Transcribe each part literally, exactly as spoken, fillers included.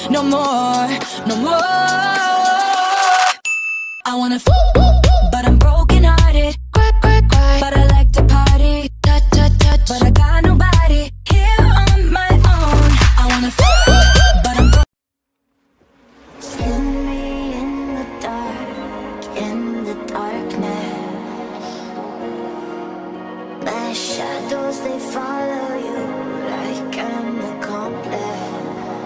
no more, no more. I wanna f but I'm broken hearted. Cry, cry, cry, but I like to party. Touch, touch, touch, but I got nobody here on my own. I wanna f but I'm broken. See me in the dark, in the darkness. My shadows, they follow you like an accomplice.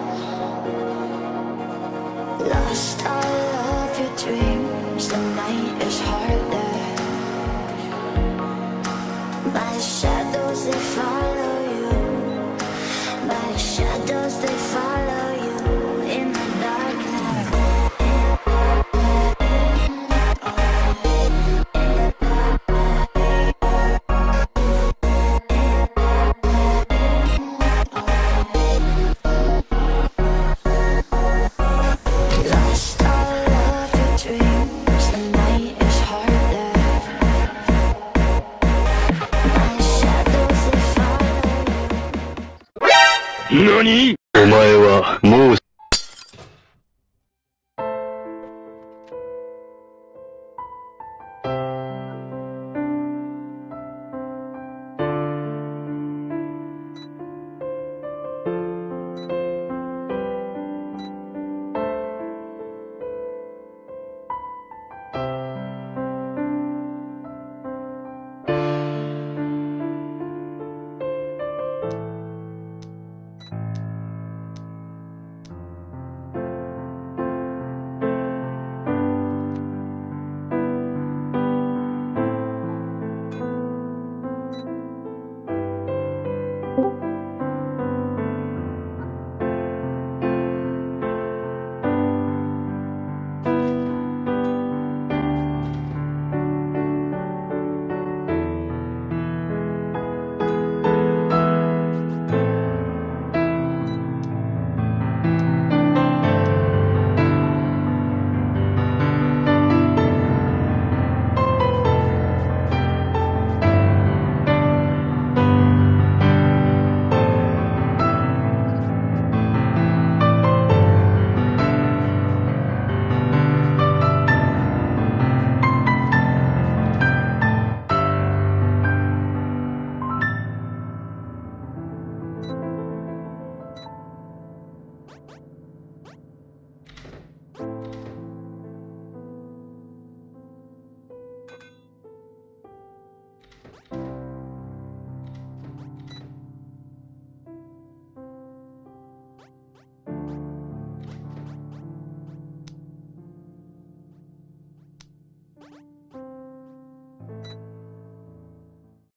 Lost all of your dreams, the night is heartless. My shadows, they follow you. My shadows, they follow you in the darkness. Lost all of your dreams, the night is heartless. My shadows, they follow you. 何？お前はもう